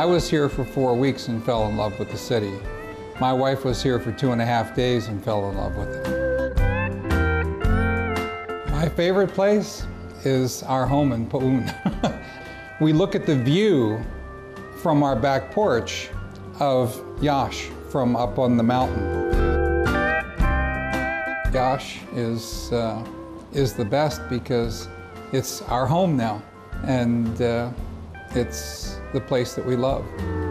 was here for 4 weeks and fell in love with the city. My wife was here for 2.5 days and fell in love with it. My favorite place is our home in Păun. We look at the view from our back porch of Iași from up on the mountain. Iași is the best because it's our home now, and it's the place that we love.